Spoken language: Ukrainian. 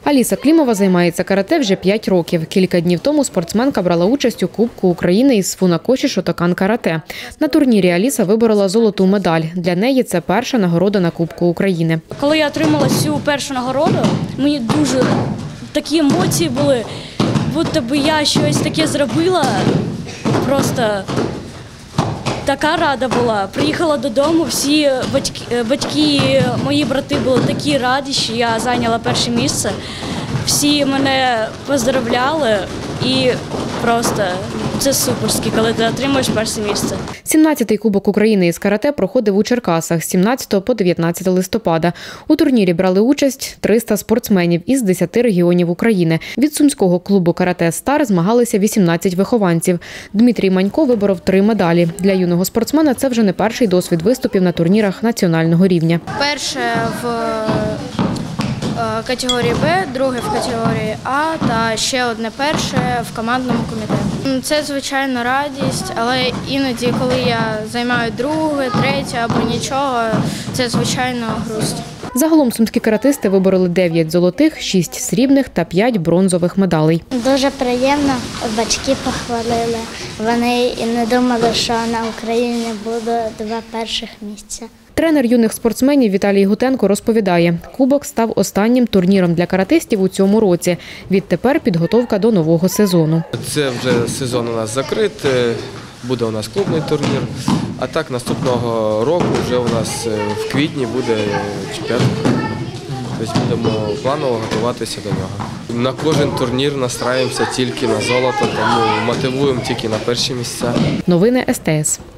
Аліса Клімова займається карате вже 5 років. Кілька днів тому спортсменка брала участь у Кубку України із фунакоші Шотокан карате. На турнірі Аліса виборола золоту медаль. Для неї це перша нагорода на Кубку України. Коли я отримала цю першу нагороду, мені дуже такі емоції були, будто би я щось таке зробила, просто така рада була. Приїхала додому, всі батьки, мої брати були такі раді, що я зайняла перше місце. Всі мене поздравляли і просто це суперське, коли ти отримуєш перше місце. 17-й Кубок України із карате проходив у Черкасах з 17 по 19 листопада. У турнірі брали участь 300 спортсменів із 10 регіонів України. Від сумського клубу «Карате Стар» змагалися 18 вихованців. Дмитрій Манько виборов 3 медалі. Для юного спортсмена це вже не перший досвід виступів на турнірах національного рівня. Перше в категорії Б, друге в категорії А та ще одне перше в командному комітеті. Це, звичайно, радість, але іноді, коли я займаю друге, третє або нічого, це, звичайно, грусть. Загалом сумські каратисти вибороли 9 золотих, 6 срібних та 5 бронзових медалей. Дуже приємно, батьки похвалили. Вони і не думали, що на Україні буде 2 перших місця. Тренер юних спортсменів Віталій Гутенко розповідає, Кубок став останнім турніром для каратистів у цьому році. Відтепер підготовка до нового сезону. Це вже сезон у нас закритий, буде у нас клубний турнір, а так наступного року вже у нас в квітні буде чемпіонат. Тобто будемо планово готуватися до нього. На кожен турнір настраюємося тільки на золото, тому мотивуємо тільки на перші місця. Новини СТС.